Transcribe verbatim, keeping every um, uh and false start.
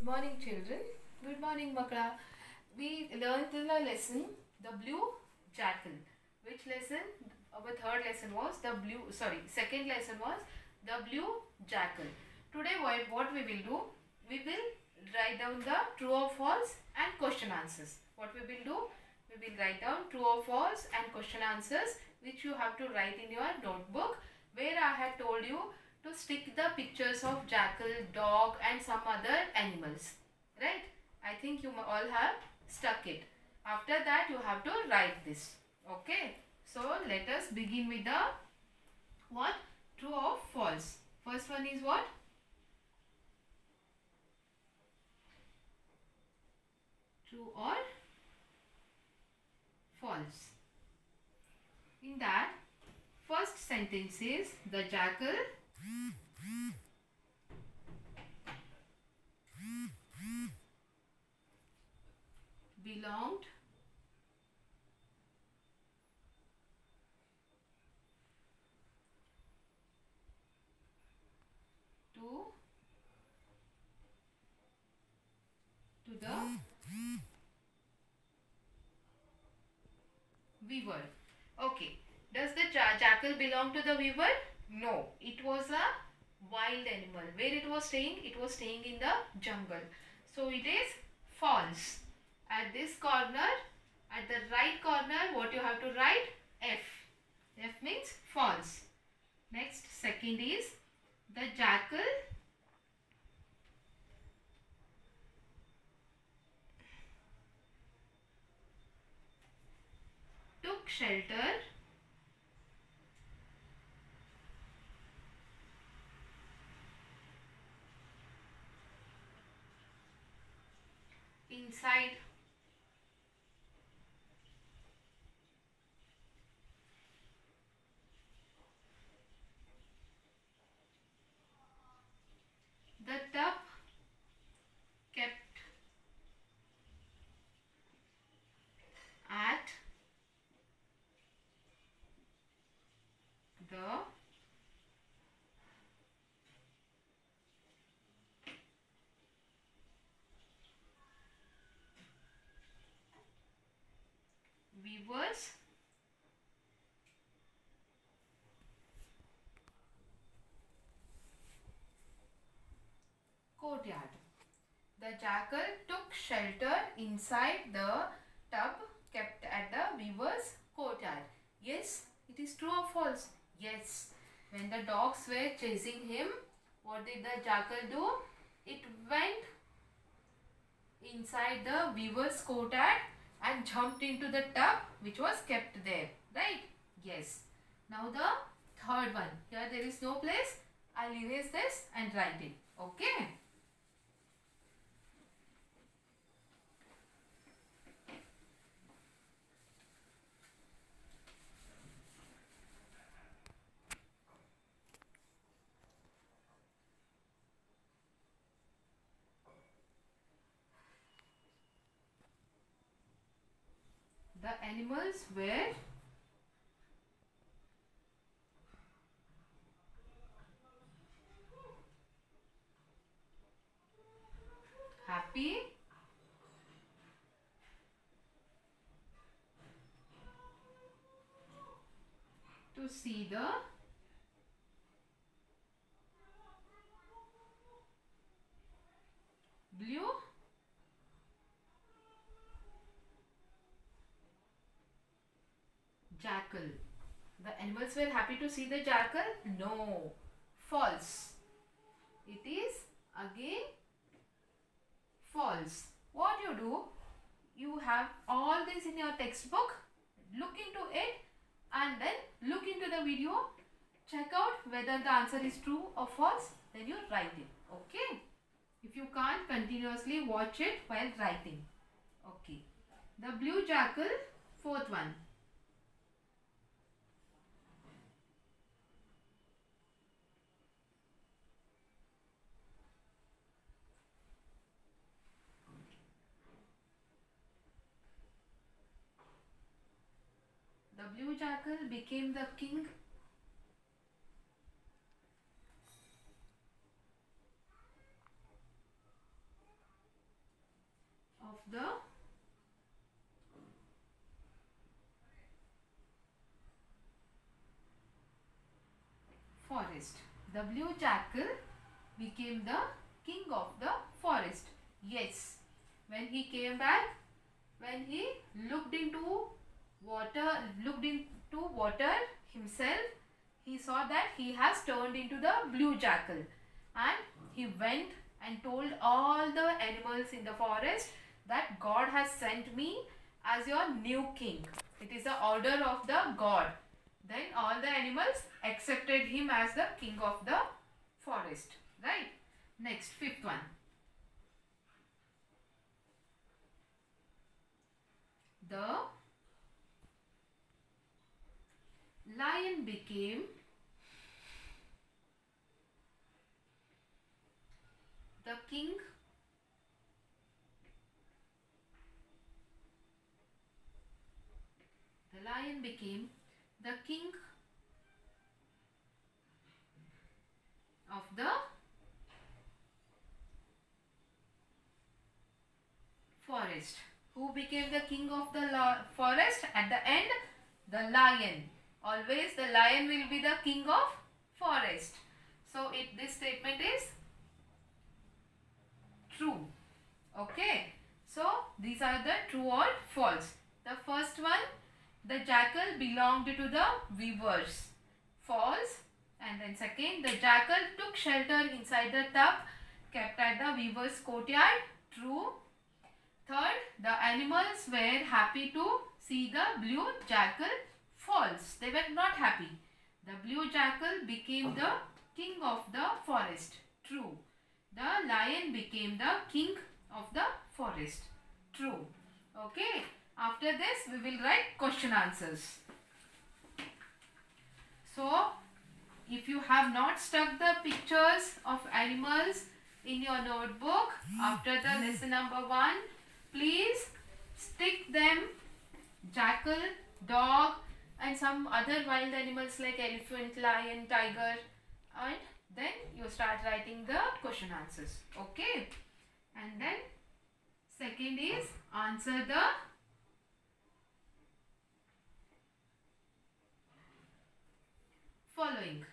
Good morning, children. Good morning, Makla. We learned in the lesson the blue jackal. Which lesson? Our third lesson was the blue. Sorry, second lesson was the blue jackal. Today, what what we will do? We will write down the true or false and question answers. What we will do? We will write down true or false and question answers, which you have to write in your notebook, where I had told you to stick the pictures of jackal, dog and some other animals. Right? I think you all have stuck it. After that you have to write this. Okay. So let us begin with the what? True or false. First one is what? True or false. In that, first sentence is the jackal belonged to to the weaver. Okay. Does the jackal belong to the weaver? No. It was a wild animal. Where it was staying? It was staying in the jungle. So it is false. At this corner, at the right corner, what you have to write? F. F means false. Next, second is the jackal took shelter inside the tub kept at the weaver's courtyard. The jackal took shelter inside the tub kept at the weaver's courtyard. Yes, it is true or false? Yes. When the dogs were chasing him, what did the jackal do? It went inside the weaver's courtyard and jumped into the tub which was kept there. Right? Yes. Now the third one. Here there is no place. I'll erase this and write it. Okay? The animals were happy to see the blue jackal. The animals were happy to see the jackal? No. False. It is again false. What you do? You have all this in your textbook. Look into it and then look into the video. Check out whether the answer is true or false. Then you write it. Okay. If you can't, continuously watch it while writing. Okay. The blue jackal, fourth one. The blue jackal became the king forest. The blue jackal became the king of the forest. Yes, when he came back, when he looked into water, looked into water himself, he saw that he has turned into the blue jackal, and he went and told all the animals in the forest that God has sent me as your new king. It is the order of the God. Then all the animals accepted him as the king of the forest. Right? Next, fifth one. The lion became the king the lion became the king of the forest. Who became the king of the forest at the end? The lion. Always the lion will be the king of forest. So it this statement is true. Okay. So these are the true or false. The first one, the jackal belonged to the weavers. False. And then second, the jackal took shelter inside the tub kept at the weaver's courtyard. True. Third, the animals were happy to see the blue jackal. False. They were not happy. The blue jackal became the king of the forest. True. The lion became the king of the forest. True. Okay. After this, we will write question answers. So, if you have not stuck the pictures of animals in your notebook after the lesson number one, please stick them, jackal, dog, and some other wild animals like elephant, lion, tiger, and then you start writing the question answers. Okay. And then second is answer the following.